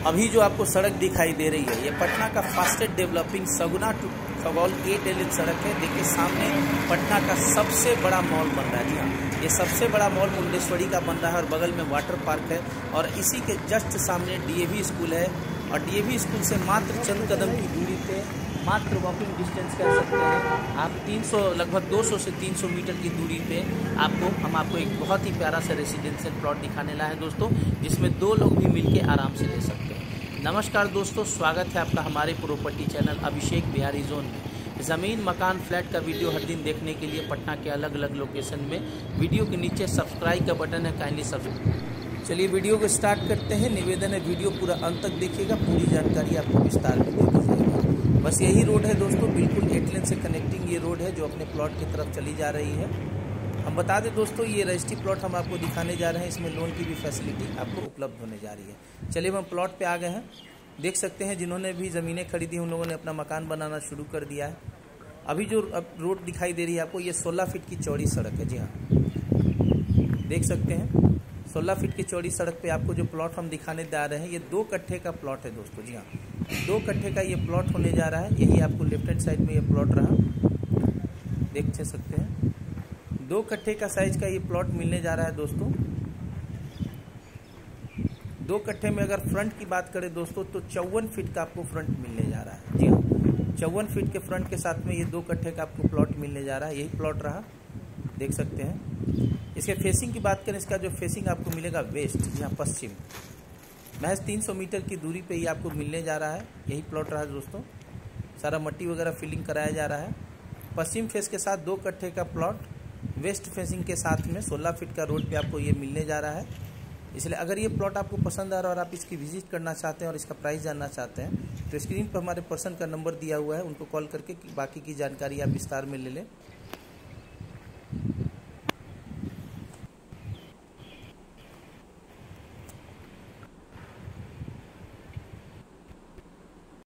अभी जो आपको सड़क दिखाई दे रही है ये पटना का fastest developing Saguna to Khagaul 8 lane सड़क है। देखिए सामने पटना का सबसे बड़ा मॉल बन रहा है। जी हाँ, ये सबसे बड़ा मॉल मुंडेश्वरी का बन रहा है और बगल में वाटर पार्क है और इसी के जस्ट सामने डीएवी स्कूल है और डीएवी स्कूल से मात्र चंद कदम की दूरी पे, मात्र वॉकिंग डिस्टेंस कह सकते हैं आप, 300 लगभग 200 से 300 मीटर की दूरी पे हम आपको एक बहुत ही प्यारा सा रेसिडेंशियल प्लॉट दिखाने लाए हैं दोस्तों, जिसमें 2 लोग भी मिलके आराम से ले सकते हैं। नमस्कार दोस्तों, स्वागत है आपका हमारे property channel Abhishek Bihari zone में। ज़मीन, मकान, फ्लैट का वीडियो हर दिन देखने के लिए पटना के अलग अलग लोकेशन में वीडियो के नीचे सब्सक्राइब का बटन है, काइंडली सब्सक्राइब। चलिए वीडियो को स्टार्ट करते हैं। निवेदन है वीडियो पूरा अंत तक देखिएगा, पूरी जानकारी आपको विस्तार में दे दी जाएगी। बस यही रोड है दोस्तों, बिल्कुल 8 लेन से कनेक्टिंग ये रोड है जो अपने प्लॉट की तरफ चली जा रही है। हम बता दें दोस्तों, ये रजिस्ट्री प्लॉट हम आपको दिखाने जा रहे हैं, इसमें लोन की भी फैसिलिटी आपको उपलब्ध होने जा रही है। चलिए हम प्लॉट पे आ गए हैं। देख सकते हैं जिन्होंने भी ज़मीनें खरीदी उन लोगों ने अपना मकान बनाना शुरू कर दिया है। अभी जो रोड दिखाई दे रही है आपको, ये 16 फीट की चौड़ी सड़क है। जी हाँ, देख सकते हैं 16 फीट की चौड़ी सड़क पे आपको जो प्लॉट हम दिखाने जा रहे हैं ये 2 कट्ठे का प्लॉट है दोस्तों। जी हाँ, 2 कट्ठे का ये प्लॉट होने जा रहा है। यही आपको लेफ्ट हैंड साइड में ये प्लॉट रहा, देख सकते हैं 2 कट्ठे का साइज का ये प्लॉट मिलने जा रहा है दोस्तों। 2 कट्ठे में अगर फ्रंट की बात करें दोस्तों तो 54 फीट का आपको फ्रंट मिलने जा रहा है। जी हाँ, 54 फीट के फ्रंट के साथ में ये 2 कट्ठे का आपको प्लॉट मिलने जा रहा है। यही प्लॉट रहा, देख सकते हैं। इसके फेसिंग की बात करें, इसका जो फेसिंग आपको मिलेगा वेस्ट, जी हाँ पश्चिम, महज 300 मीटर की दूरी पे ये आपको मिलने जा रहा है। यही प्लॉट रहा दोस्तों, सारा मट्टी वगैरह फिलिंग कराया जा रहा है। पश्चिम फेस के साथ 2 कट्ठे का प्लॉट, वेस्ट फेसिंग के साथ में 16 फीट का रोड पे आपको ये मिलने जा रहा है। इसलिए अगर ये प्लॉट आपको पसंद आ रहा है और आप इसकी विजिट करना चाहते हैं और इसका प्राइस जानना चाहते हैं तो स्क्रीन पर हमारे पर्सन का नंबर दिया हुआ है, उनको कॉल करके बाकी की जानकारी आप विस्तार में ले लें।